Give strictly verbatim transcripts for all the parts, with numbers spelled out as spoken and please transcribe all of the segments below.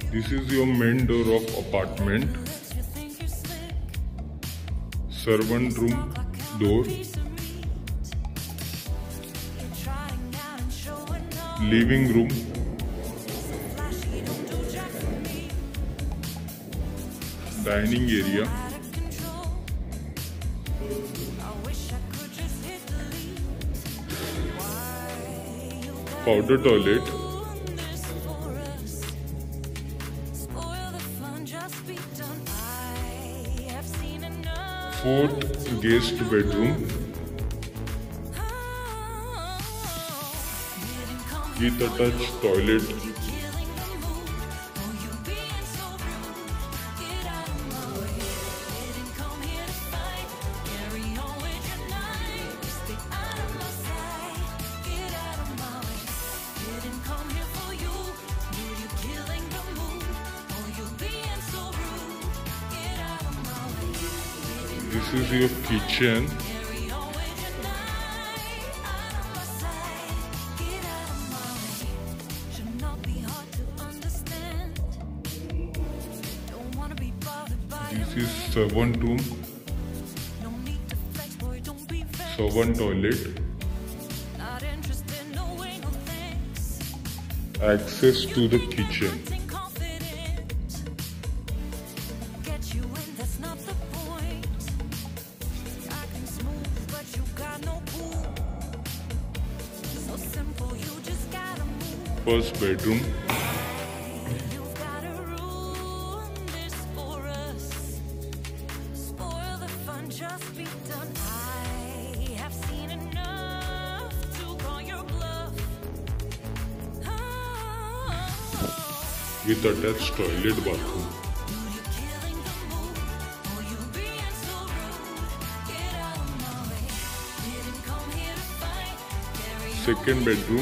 This is your main door of apartment. Servant room door. Living room. Dining area. Powder toilet. Fourth guest bedroom with attached toilet. This is your kitchen. This is servant room. Servant toilet. Access to the kitchen. First bedroom. With attached toilet bathroom. Second bedroom.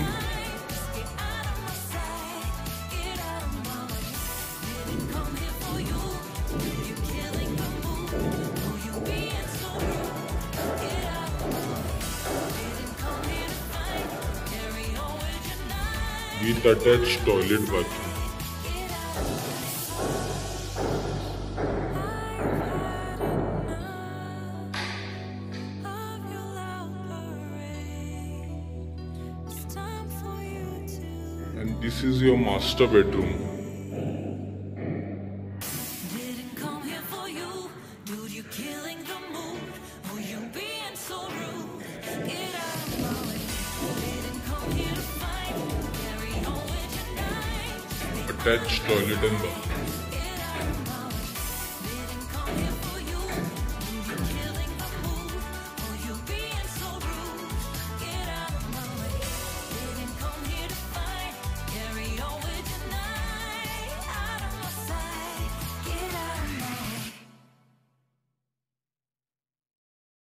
With attached toilet bathroom. And this is your master bedroom. Attached toilet and bathroom.